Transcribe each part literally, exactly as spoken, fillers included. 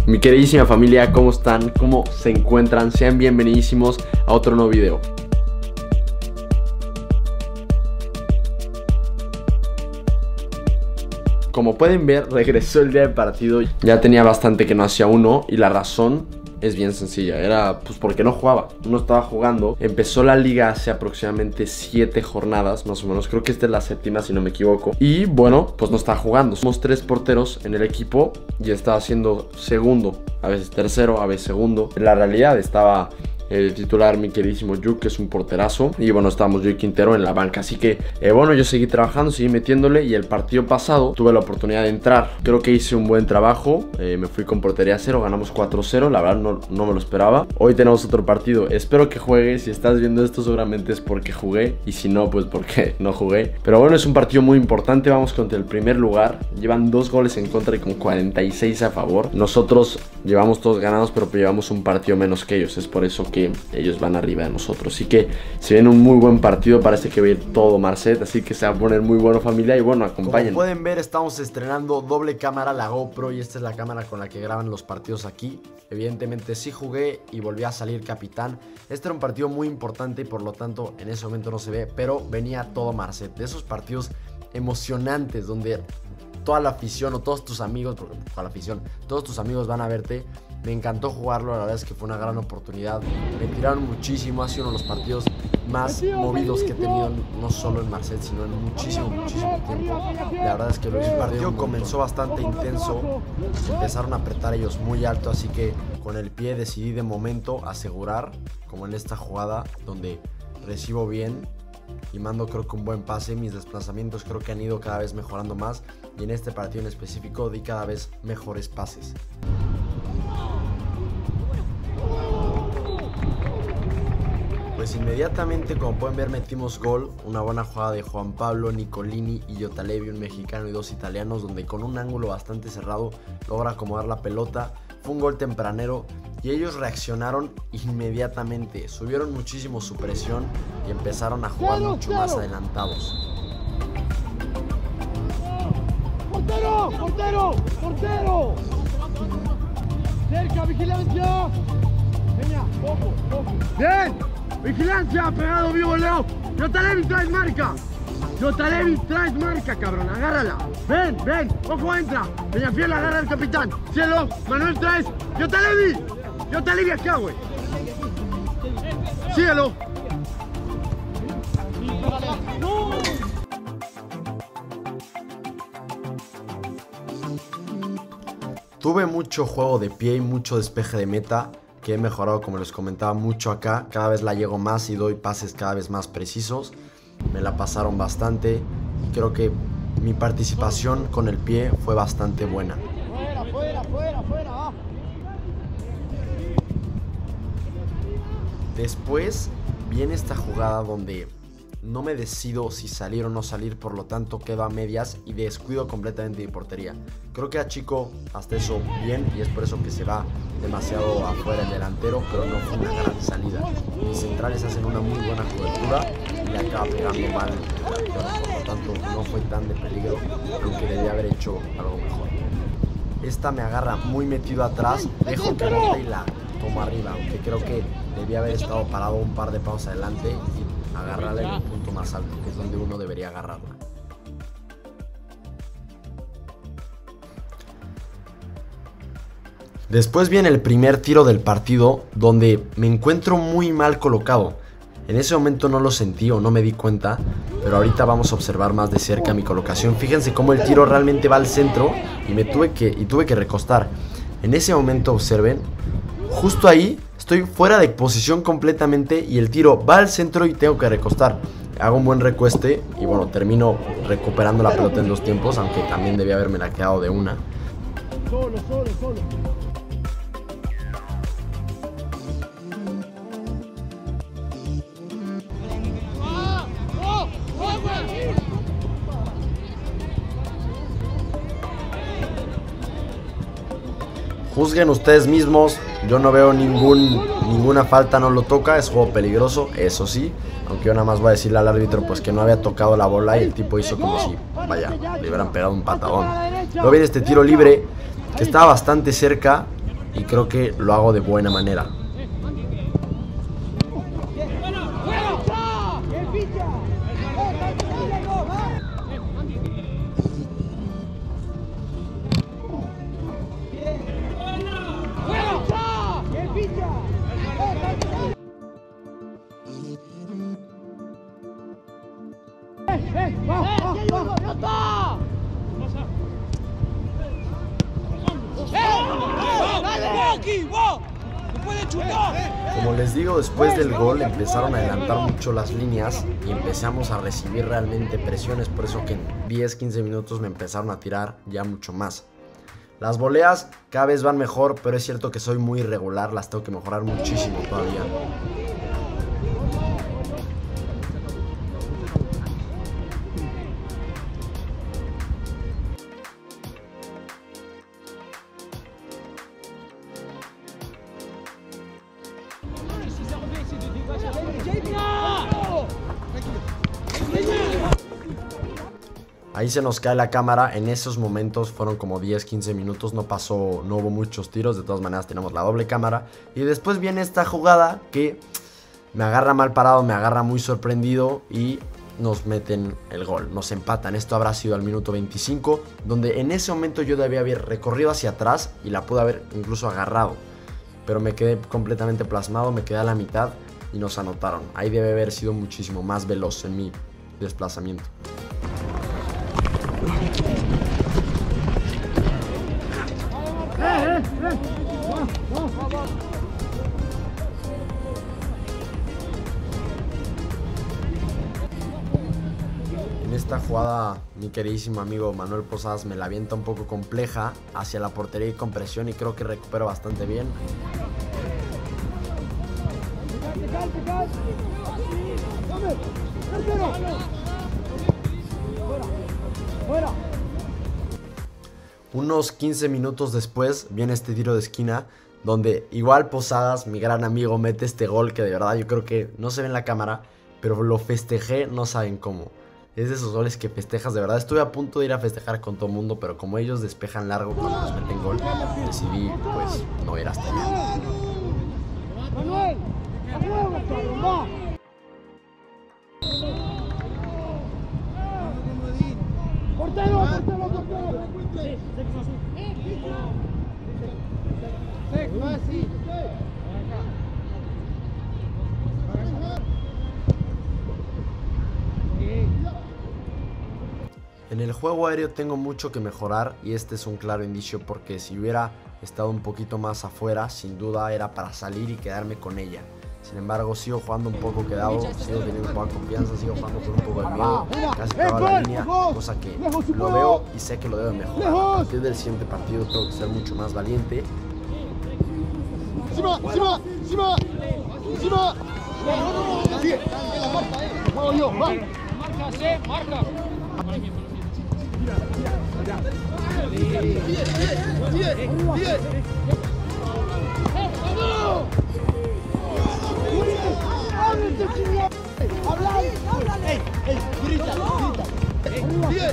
Mi queridísima familia, ¿cómo están? ¿Cómo se encuentran? Sean bienvenidísimos a otro nuevo video. Como pueden ver, regresó el día del partido. Ya tenía bastante que no hacía uno y la razón es bien sencilla. Era pues porque no jugaba, no estaba jugando. Empezó la liga hace aproximadamente siete jornadas, más o menos. Creo que esta es la séptima, si no me equivoco. Y bueno, pues no estaba jugando. Somos tres porteros en el equipo y estaba siendo segundo, a veces tercero, a veces segundo. En la realidad estaba el titular, mi queridísimo Yuk, que es un porterazo. Y bueno, estábamos yo y Quintero en la banca. Así que, eh, bueno, yo seguí trabajando, seguí metiéndole. Y el partido pasado tuve la oportunidad de entrar. Creo que hice un buen trabajo. eh, Me fui con portería cero, ganamos cuatro cero. La verdad no, no me lo esperaba. Hoy tenemos otro partido. Espero que juegues. Si estás viendo esto seguramente es porque jugué. Y si no, pues porque no jugué. Pero bueno, es un partido muy importante. Vamos contra el primer lugar. Llevan dos goles en contra y con cuarenta y seis a favor. Nosotros llevamos todos ganados, pero llevamos un partido menos que ellos. Es por eso que que ellos van arriba de nosotros. Así que se viene un muy buen partido. Parece que va a ir todo Marcet, así que se va a poner muy bueno, familia. Y bueno, acompañen. Como pueden ver, estamos estrenando doble cámara, la GoPro, y esta es la cámara con la que graban los partidos aquí. Evidentemente sí jugué y volví a salir capitán. Este era un partido muy importante y por lo tanto en ese momento no se ve, pero venía todo Marcet. De esos partidos emocionantes donde toda la afición o todos tus amigos, porque toda la afición, todos tus amigos van a verte. Me encantó jugarlo, la verdad es que fue una gran oportunidad. Me tiraron muchísimo, ha sido uno de los partidos más movidos que he tenido, no solo en Marcet, sino en muchísimo, muchísimo tiempo. La verdad es que el partido comenzó bastante intenso, empezaron a apretar ellos muy alto, así que con el pie decidí de momento asegurar, como en esta jugada donde recibo bien y mando creo que un buen pase. Mis desplazamientos creo que han ido cada vez mejorando más y en este partido en específico di cada vez mejores pases. Pues inmediatamente, como pueden ver, metimos gol. Una buena jugada de Juan Pablo, Nicolini y Yotalevi, un mexicano y dos italianos, donde con un ángulo bastante cerrado logra acomodar la pelota. Fue un gol tempranero y ellos reaccionaron inmediatamente. Subieron muchísimo su presión y empezaron a jugar mucho más adelantados. ¡Portero! ¡Portero! ¡Portero! ¡Cerca! ¡Vigilancia! Venga, ojo, ojo. ¡Bien! ¡Vigilancia! ¡Pegado vivo, Leo! ¡Yotalevi, traes marca! ¡Yotalevi, traes marca, cabrón! ¡Agárrala! ¡Ven, ven! ¡Ojo, entra! Peñafiel, agarra al capitán. ¡Cielo! ¡Manuel, traes! ¡Yotalevi! ¡Yotalevi acá, güey! ¡Síguelo! Tuve mucho juego de pie y mucho despeje de meta, que he mejorado, como les comentaba, mucho acá. Cada vez la llego más y doy pases cada vez más precisos. Me la pasaron bastante y creo que mi participación con el pie fue bastante buena. ¡Fuera, fuera, fuera, fuera! Después viene esta jugada donde no me decido si salir o no salir, por lo tanto quedo a medias y descuido completamente mi portería. Creo que achico hasta eso bien y es por eso que se va demasiado afuera el delantero, pero no fue una gran salida. Mis centrales hacen una muy buena cobertura y le acaba pegando mal el delantero, por lo tanto no fue tan de peligro, aunque debía haber hecho algo mejor. Esta me agarra muy metido atrás, dejo que bote y la tomo arriba, aunque creo que debía haber estado parado un par de pasos adelante y agarrarla en un punto más alto, que es donde uno debería agarrarla. Después viene el primer tiro del partido, donde me encuentro muy mal colocado. En ese momento no lo sentí o no me di cuenta, pero ahorita vamos a observar más de cerca mi colocación. Fíjense cómo el tiro realmente va al centro y me tuve que, y tuve que recostar. En ese momento, observen, justo ahí estoy fuera de posición completamente y el tiro va al centro y tengo que recostar. Hago un buen recueste y bueno, termino recuperando la pelota en dos tiempos, aunque también debía haberme la quedado de una. Solo, solo, solo. Juzguen ustedes mismos, yo no veo ningún, ninguna falta, no lo toca, es juego peligroso, eso sí. Aunque yo nada más voy a decirle al árbitro pues que no había tocado la bola y el tipo hizo como si, vaya, le hubieran pegado un patadón. Luego viene este tiro libre que estaba bastante cerca y creo que lo hago de buena manera. Como les digo, después del gol empezaron a adelantar mucho las líneas y empezamos a recibir realmente presiones, por eso que en diez quince minutos me empezaron a tirar ya mucho más. Las voleas cada vez van mejor, pero es cierto que soy muy irregular, las tengo que mejorar muchísimo todavía. Ahí se nos cae la cámara. En esos momentos fueron como diez quince minutos, no pasó, no hubo muchos tiros. De todas maneras tenemos la doble cámara. Y después viene esta jugada que me agarra mal parado, me agarra muy sorprendido y nos meten el gol, nos empatan. Esto habrá sido al minuto veinticinco, donde en ese momento yo debía haber recorrido hacia atrás y la pude haber incluso agarrado, pero me quedé completamente plasmado, me quedé a la mitad y nos anotaron. Ahí debe haber sido muchísimo más veloz en mi desplazamiento. En esta jugada mi queridísimo amigo Manuel Posadas me la avienta un poco compleja hacia la portería y con presión, y creo que recupero bastante bien. Unos quince minutos después viene este tiro de esquina donde igual Posadas, mi gran amigo, mete este gol que de verdad yo creo que no se ve en la cámara, pero lo festejé, no saben cómo. Es de esos goles que festejas de verdad. Estuve a punto de ir a festejar con todo el mundo, pero como ellos despejan largo cuando nos meten gol, decidí pues no ir hasta allá. Manuel, portero, portero, portero. En el juego aéreo tengo mucho que mejorar y este es un claro indicio, porque si hubiera estado un poquito más afuera, sin duda era para salir y quedarme con ella. Sin embargo, sigo jugando un poco quedado, sigo teniendo un poco de confianza, sigo jugando con un poco de miedo, casi acaba la línea, cosa que lo veo y sé que lo debo mejorar. A partir del siguiente partido tengo que ser mucho más valiente. ¡Encima! ¡Encima! ¡Encima! ¡Encima! ¡Sigue! ¡Vamos yo! ¡Va! ¡Marca, eh! ¡Marca! ¡Sigue! ¡Sigue! ¡Sigue! ¡Ey! ¡Ey! ¡Grita! ¡Grita! ¡Sigue!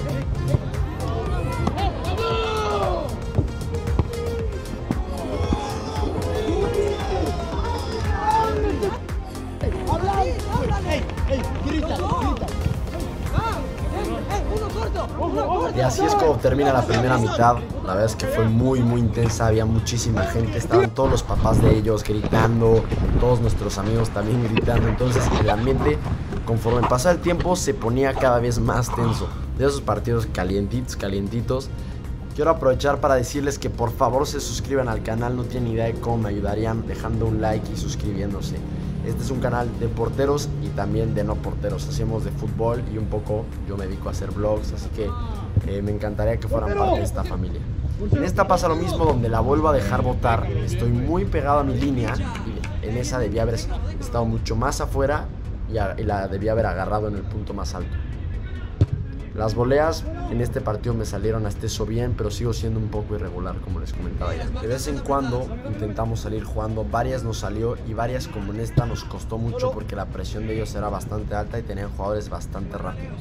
Y así es como termina la primera mitad. La verdad es que fue muy muy intensa, había muchísima gente, estaban todos los papás de ellos gritando, todos nuestros amigos también gritando. Entonces el ambiente, conforme pasaba el tiempo, se ponía cada vez más tenso. De esos partidos calientitos, calientitos. Quiero aprovechar para decirles que por favor se suscriban al canal. No tienen idea de cómo me ayudarían dejando un like y suscribiéndose. Este es un canal de porteros y también de no porteros. Hacemos de fútbol y un poco yo me dedico a hacer vlogs, así que eh, me encantaría que fueran parte de esta familia. En esta pasa lo mismo, donde la vuelvo a dejar botar. Estoy muy pegado a mi línea y en esa debía haber estado mucho más afuera y, a, y la debía haber agarrado en el punto más alto. Las voleas en este partido me salieron hasta eso bien, pero sigo siendo un poco irregular, como les comentaba ya. De vez en cuando intentamos salir jugando, varias nos salió y varias como en esta nos costó mucho porque la presión de ellos era bastante alta y tenían jugadores bastante rápidos.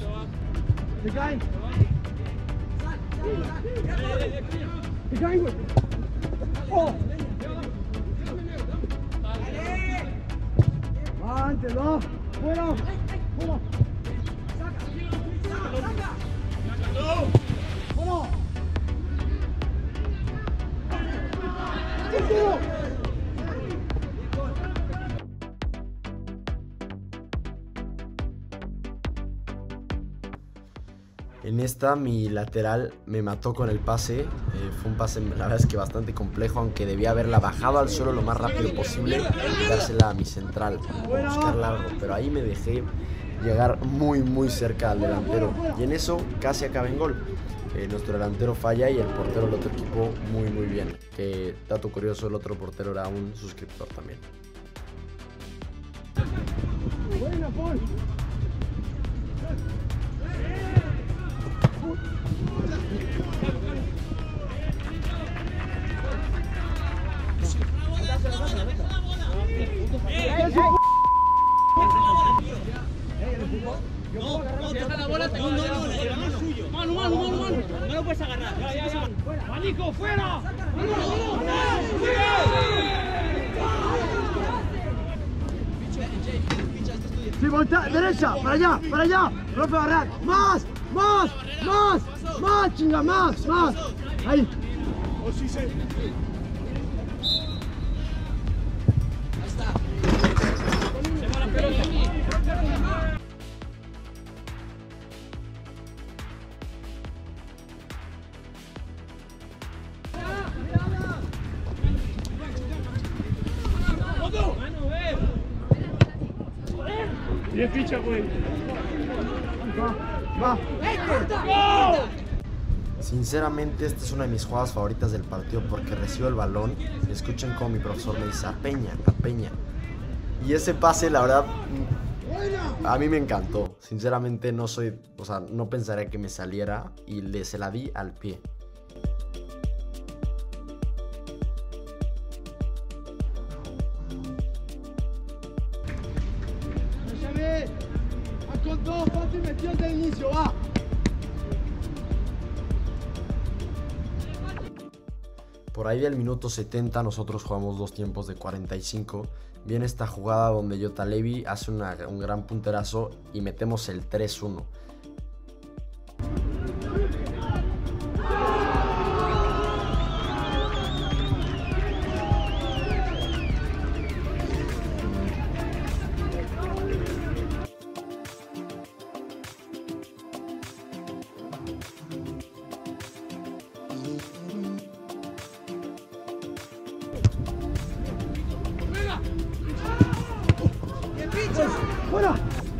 antes, ¿no? Fuera. Fuera. Fuera. En esta mi lateral me mató con el pase, eh, fue un pase la verdad es que bastante complejo, aunque debía haberla bajado al suelo lo más rápido posible y dársela a mi central, buscar largo, pero ahí me dejé llegar muy muy cerca al delantero y en eso casi acaba en gol. Eh, nuestro delantero falla y el portero del otro equipo muy muy bien, que dato curioso, el otro portero era un suscriptor también. Buena, Paul. Deja la bola, no, no, no, el balón es suyo. Manu, Manu, Manu, Manu. No lo puedes agarrar. Ya, ya, ya. ¡Manico, fuera! Sí, voltea, derecha, para allá, para allá. Rompe barrar. Más, más, más, más, chinga, más, más. Ahí. Bien ficha, güey. Va, va. Sinceramente esta es una de mis jugadas favoritas del partido porque recibo el balón y escuchen cómo mi profesor me dice a Peña, a Peña. Y ese pase la verdad a mí me encantó. Sinceramente no soy, o sea, no pensaría que me saliera y le se la di al pie. Con dos, fácil metió desde el inicio, va. Por ahí del minuto setenta nosotros jugamos dos tiempos de cuarenta y cinco. Viene esta jugada donde Yotalevi hace una, un gran punterazo y metemos el tres uno. ¡Fuera!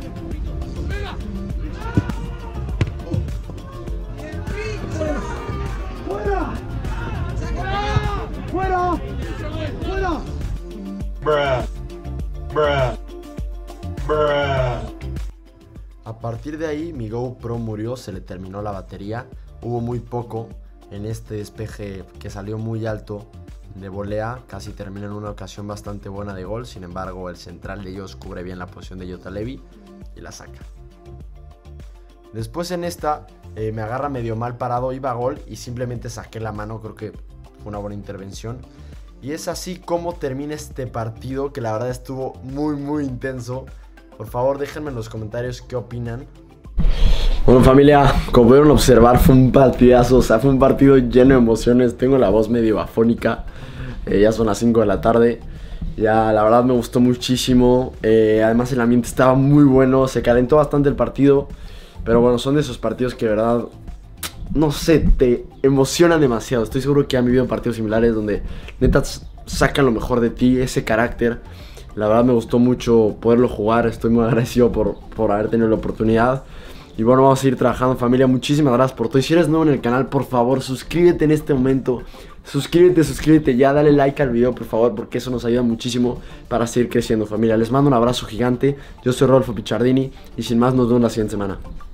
¡Fuera! ¡Fuera! ¡Fuera! Bruh. Bruh. Bruh. A partir de ahí mi GoPro murió, se le terminó la batería. Hubo muy poco en este despeje que salió muy alto de volea, casi termina en una ocasión bastante buena de gol. Sin embargo el central de ellos cubre bien la posición de Yotalevi y la saca. Después en esta eh, me agarra medio mal parado, iba a gol y simplemente saqué la mano, creo que fue una buena intervención. Y es así como termina este partido que la verdad estuvo muy muy intenso. Por favor déjenme en los comentarios qué opinan. Bueno familia, como pudieron observar fue un partidazo, o sea fue un partido lleno de emociones. Tengo la voz medio afónica, eh, ya son las cinco de la tarde. Ya la verdad me gustó muchísimo, eh, además el ambiente estaba muy bueno, se calentó bastante el partido. Pero bueno, son de esos partidos que de verdad, no sé, te emocionan demasiado. Estoy seguro que han vivido partidos similares donde neta sacan lo mejor de ti, ese carácter. La verdad me gustó mucho poderlo jugar, estoy muy agradecido por, por haber tenido la oportunidad. Y bueno, vamos a seguir trabajando familia, muchísimas gracias por todo. Y si eres nuevo en el canal, por favor, suscríbete en este momento. Suscríbete, suscríbete ya, dale like al video por favor, porque eso nos ayuda muchísimo para seguir creciendo familia. Les mando un abrazo gigante, yo soy Rodolfo Picciardini y sin más nos vemos la siguiente semana.